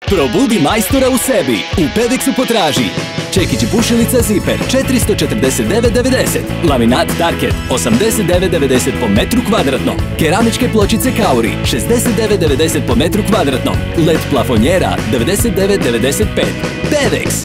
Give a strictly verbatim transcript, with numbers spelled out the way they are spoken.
Probudi majstora u sebi. U Pedexu potraži čekić bušilica Ziper četiristo četrdeset devet devedeset, laminat Tarket osamdeset devet devedeset po metru kvadratnom, keramičke pločice Kauri šezdeset devet devedeset po metru kvadratnom, led plafonjera devedeset devet devedeset pet. Pedex.